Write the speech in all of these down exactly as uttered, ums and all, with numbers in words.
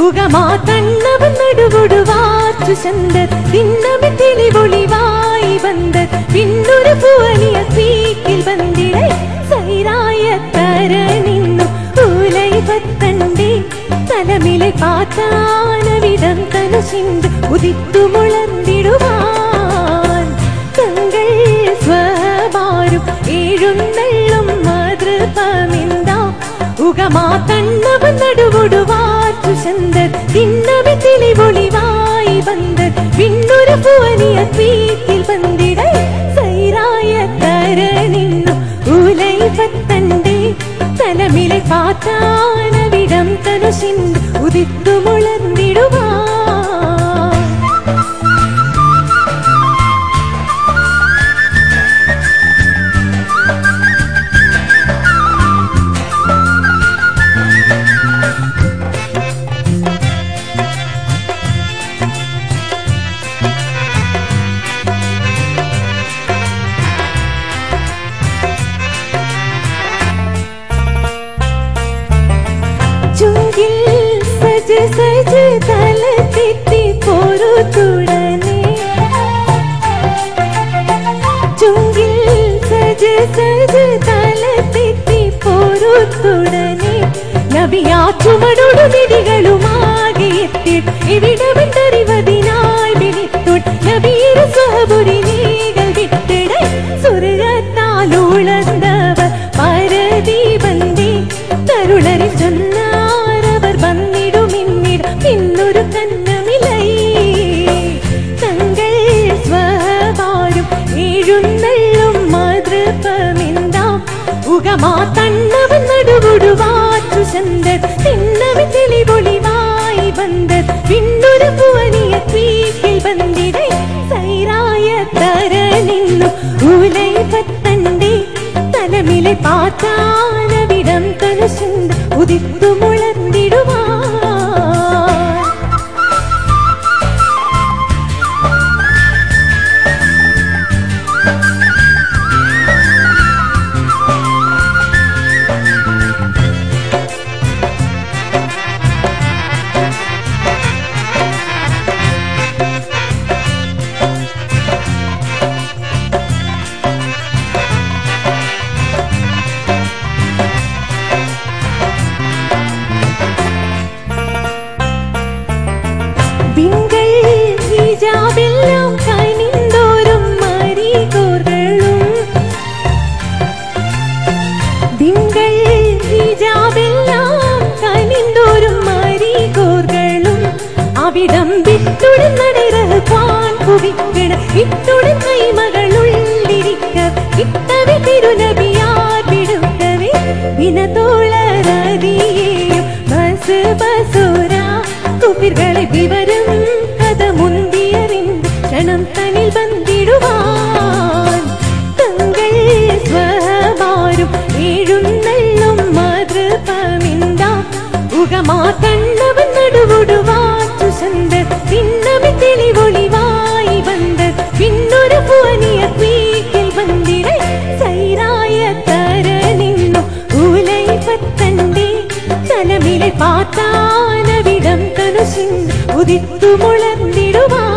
ഉഗമാ തണ്ണവൻ നടുവൊടുവാച്ചു ചന്ദർ തിന്നവൻ തെളിവൊളിവായി വന്ന് പിന്നൊരു ഭുവനിയ തീക്കിൽ വന്നിടേ സൈരായ തര നിന്നു ൂലൈ പത്തണ്ടേ തലമിലെ പാത്താനവിടം തനു ചിന്ത് ഉദിത്തു മുളർന്നിടുവാൻ തങ്ങൾ സ്വഭാരും ഏഴുന്നെള്ളും മാതൃപമിന്താ ഉഗമാ തണ്ണവൻ നടുവൊടുവാച്ചു ചന്ദർ തിന്നവൻ തെളിവൊളിവായി വന്ന് പിന്നൊരു ഭുവനിയ തീക്കിൽ വന്നിടേ സൈരായ തര നിന്നു ൂലൈ പത്തണ്ടേ തലമിലെ പാത്താനവിടം തനു ചിന്ത് ഉദിത്തു മുളർന്നിടുവാൻ സജ സജ തല തെറ്റി പോരുത്തുടനെ ചുങ്കിൽ സജ സജ തല തെറ്റി പോരുത്തുടനെ നബിയാ ചുമടോടു വിധികളുമാകെ എത്തി എവിടമെന്തറിവതിനായി വിളിത്തുട് നബിയുടെ സ്വഹബുരി നീകൾ വിട്ടിട സ്വർഗത്താലുളർന്നവർ പരതി വന്ദേ തരുളരി ചൊന്നാരവർ വന്നിടുമിന്നിട പിന്നൊരു കന്നമിലൈ തങ്ങൾ സ്വഭാരും ഏഴുന്നെള്ളും മാതൃപമിന്താം ഉഗമാ തണ്ണവൻ നടുവൊടുവാച്ചു ചന്ദർ തിന്നവൻ തെളിവൊളിവായി വന്ന് പിന്നൊരു ഭുവനിയ തീക്കിൽ വന്നിടേ സൈരായ തര നിന്നു ൂലൈ പത്തണ്ടേ തലമിലെ പാത്താനവിടം തനു ചിന്ത് ഉദിത്തു മുളർന്നിടുവാൻ ിജാബെല്ലാം കനിന്തോറും മരികോർകളും തിങ്കൾ ഹിജാബെല്ലാം കനിന്തോറും മരികോർകളും അവിടം വിട്ടുടൻ നടപ്പാൻ കുവിക്കണ ഇട്ടുടൻ കൈമകളുള്ളിരിക്ക ഇട്ടവെ തിരുനബിയാർ വിടുക്കവേ വിനതോളരതിയേയും ബസ് ബസുര കുപ്പിർകളെ വിവരം കഥ മുന്തിയറിந்து ക്ഷണം തനിൽ വന്നിടുവാൻ തങ്ങൾ സ്വഭാരും ഏഴുന്നെള്ളും മാതൃപമിന്താം ഉഗമാ തണ്ണവൻ നടുവൊടുവാച്ചു ചന്ദർ തിന്നവൻ തെളിവൊളിവായി വന്ന് പിന്നൊരു ഭുവനിയ തീക്കിൽ വന്നിടേ സൈരായ തര നിന്നു ൂലൈ പത്തണ്ടേ തലമിലെ പാത്താനവിടം തനു ചിന്ത് ഉദിത്തു മുളർന്നിടുവാൻ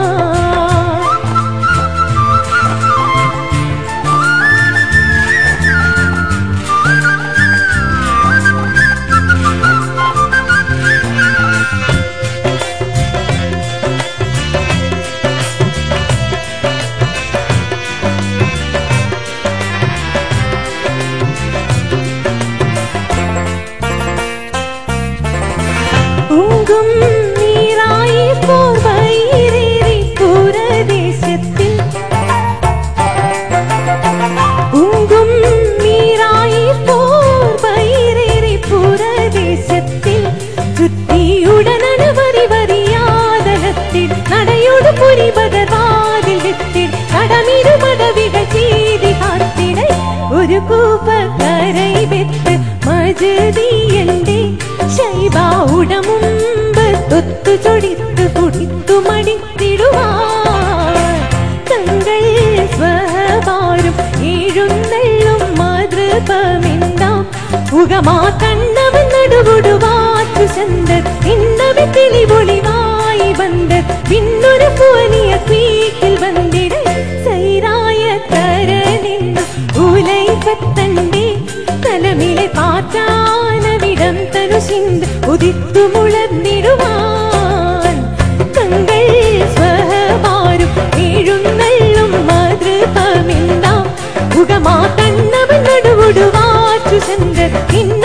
ഉങ്കും നീരായി പോർ വൈരേറി പുരദേശത്തിൽ ഉങ്കും നീരായി പോർ വൈരേറി പുരദേശത്തിൽ ചുറ്റിയുടനവരി വരിയാതലത്തിൽ നടയോട് പുരിപകർവാതിൽ വിത്തിൽ കടമിരു പദവികൾ ചെയ്തി കാത്തിട ഒരു കൂപ്പക്കരൈ വെത്ത് മജദിയന്റെ ശൈബ ഉടമുമ്പ് തൊത്തു ചൊടിത്ത് കുടിത്തു മടിത്തിടുവാൻ തങ്ങൾ സ്വഭാരും ഏഴുന്നെള്ളും മാതൃപമിന്താം ഉഗമാ തണ്ണവൻ നടുവൊടുവാച്ചു ചന്ദർ തിന്നവൻ ഉദിത്തു മുളർന്നിടുവാൻ തങ്ങൾ സ്വഹമാരും എഴുന്നള്ളും മാതൃപമിന്താം ഉഗമാ തന്നവൻ നടുവുടുവാച്ചു ചന്ദ്ര